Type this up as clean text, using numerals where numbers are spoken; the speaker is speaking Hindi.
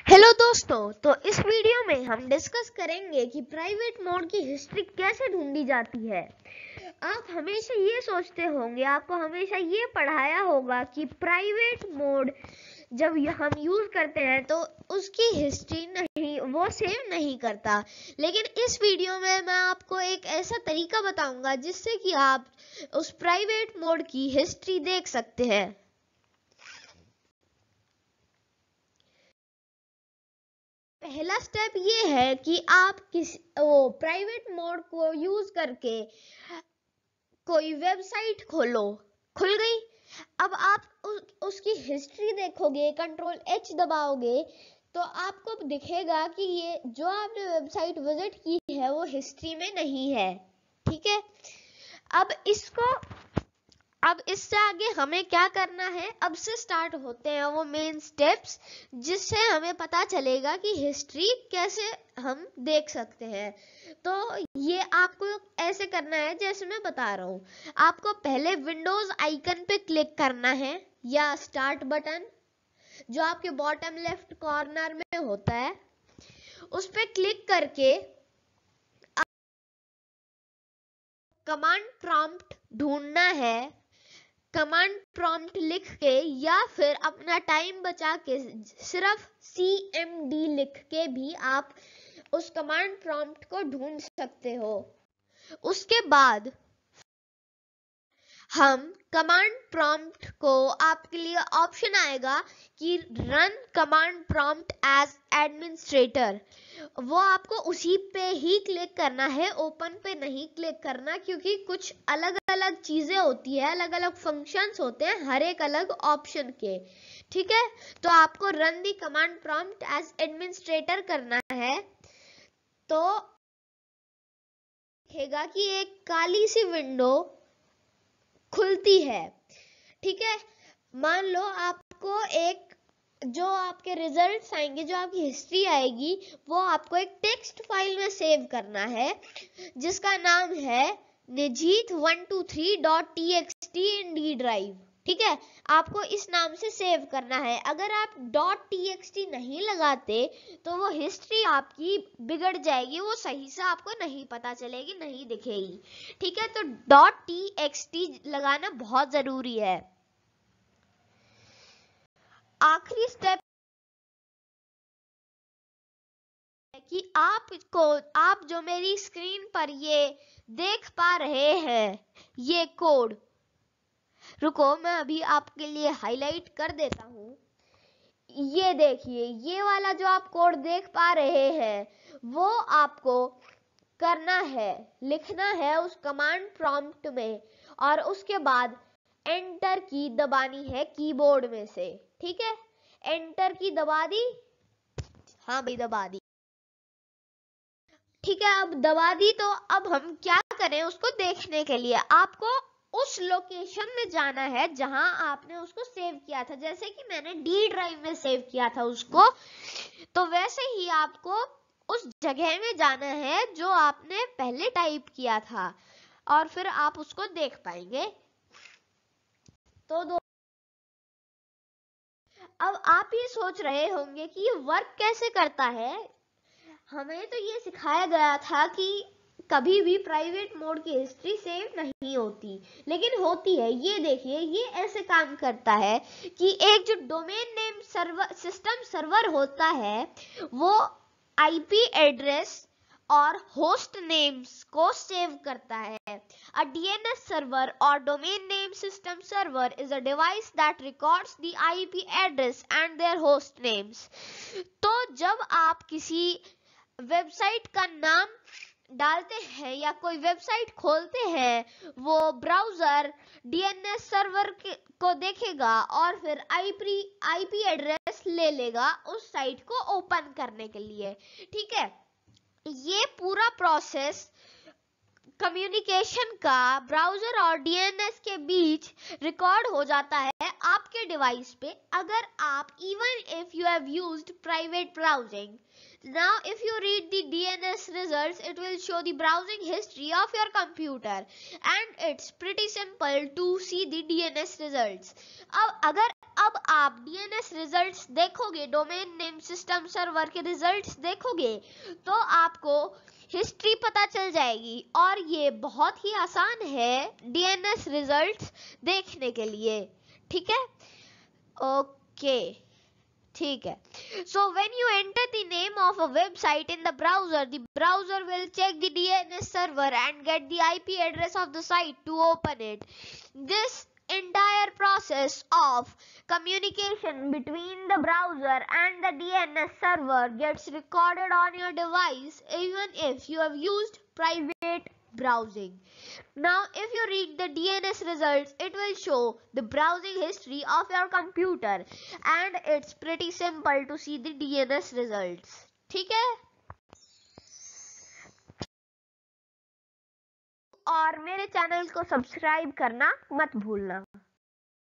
हेलो दोस्तों, तो इस वीडियो में हम डिस्कस करेंगे कि प्राइवेट मोड की हिस्ट्री कैसे ढूंढी जाती है। आप हमेशा ये सोचते होंगे, आपको हमेशा ये पढ़ाया होगा कि प्राइवेट मोड जब हम यूज करते हैं तो उसकी हिस्ट्री नहीं, वो सेव नहीं करता। लेकिन इस वीडियो में मैं आपको एक ऐसा तरीका बताऊंगा जिससे कि आप उस प्राइवेट मोड की हिस्ट्री देख सकते हैं। पहला स्टेप ये है कि आप प्राइवेट मोड को यूज करके कोई वेबसाइट खुल गई। अब आप उसकी हिस्ट्री देखोगे, कंट्रोल H दबाओगे तो आपको दिखेगा कि ये जो आपने वेबसाइट विजिट की है वो हिस्ट्री में नहीं है। ठीक है, अब इससे आगे हमें क्या करना है, अब से स्टार्ट होते हैं वो मेन स्टेप्स जिससे हमें पता चलेगा कि हिस्ट्री कैसे हम देख सकते हैं। तो ये आपको ऐसे करना है जैसे मैं बता रहा हूँ। आपको पहले विंडोज आइकन पे क्लिक करना है या स्टार्ट बटन जो आपके बॉटम लेफ्ट कॉर्नर में होता है, उस पे क्लिक करके कमांड प्रॉम्प्ट ढूंढना है। कमांड प्रॉम्प्ट लिख के या फिर अपना टाइम बचा के सिर्फ CMD लिख के भी आप उस कमांड प्रॉम्प्ट को ढूंढ सकते हो। उसके बाद हम कमांड प्रॉम्प्ट को, आपके लिए ऑप्शन आएगा कि run command prompt as administrator, वो आपको उसी पे ही क्लिक करना है, ओपन पे नहीं क्लिक करना, क्योंकि कुछ अलग अलग चीजें होती है, अलग अलग फंक्शंस होते हैं हर एक अलग ऑप्शन के। ठीक है, तो आपको run the command prompt as administrator करना है। तो दिखेगा कि एक काली सी विंडो खुलती है। ठीक है, मान लो आपको एक जो आपके रिजल्ट्स आएंगे, जो आपकी हिस्ट्री आएगी, वो आपको एक टेक्स्ट फाइल में सेव करना है जिसका नाम है nijit123.txt इन डी ड्राइव। ठीक है, आपको इस नाम से सेव करना है। अगर आप .txt नहीं लगाते तो वो हिस्ट्री आपकी बिगड़ जाएगी, वो सही से आपको नहीं पता चलेगी, नहीं दिखेगी। ठीक है, तो .txt लगाना बहुत जरूरी है। आखिरी स्टेप कि आप जो मेरी स्क्रीन पर ये देख पा रहे हैं, ये कोड, रुको मैं अभी आपके लिए हाईलाइट कर देता हूँ। ये देखिए, ये वाला जो आप कोड देख पा रहे हैं वो आपको करना है, लिखना है उस कमांड प्रॉम्प्ट में और उसके बाद एंटर की दबानी है कीबोर्ड में से। ठीक है, एंटर की दबा दी, हाँ भाई दबा दी। ठीक है, अब दबा दी तो अब हम क्या करें, उसको देखने के लिए आपको उस लोकेशन में जाना है जहां आपने उसको सेव किया था। जैसे कि मैंने D ड्राइव में सेव किया था उसको, तो वैसे ही आपको उस जगह में जाना है जो आपने पहले टाइप किया था और फिर आप उसको देख पाएंगे। तो अब आप ये सोच रहे होंगे कि ये वर्क कैसे करता है। हमें तो ये सिखाया गया था कि कभी भी प्राइवेट मोड की हिस्ट्री सेव नहीं होती, लेकिन होती है। ये देखिए, ये ऐसे काम करता है कि एक जो domain name server system server होता है वो IP एड्रेस और होस्ट नेम्स को सेव करता है। A DNS server or domain name system server is a device that records the IP address and their host names. तो जब आप किसी वेबसाइट का नाम डालते हैं या कोई वेबसाइट खोलते हैं, वो ब्राउजर DNS सर्वर को देखेगा और फिर IP एड्रेस ले लेगा उस साइट को ओपन करने के लिए। ठीक है, ये पूरा प्रोसेस कम्युनिकेशन का ब्राउजर और DNS के बीच रिकॉर्ड हो जाता है आपके डिवाइस पे। अगर आप even if you have used private browsing, now if you read the DNS results it will show the browsing history of your computer and it's pretty simple to see the DNS results. अब आप DNS रिजल्ट्स देखोगे, डोमेन नेम सिस्टम सर्वर के रिजल्ट्स देखोगे, तो आपको हिस्ट्री पता चल जाएगी। और ये बहुत ही आसान है DNS रिजल्ट्स देखने के लिए, ठीक है। ओके, ठीक है। So when you enter the name of a website in the browser will check the DNS server and get the IP address of the site to open it. This entire process of communication between the browser and the DNS server gets recorded on your device even if you have used private browsing. Now if you read the DNS results, it will show the browsing history of your computer and it's pretty simple to see the DNS results, ठीक है। और मेरे चैनल को सब्सक्राइब करना मत भूलना।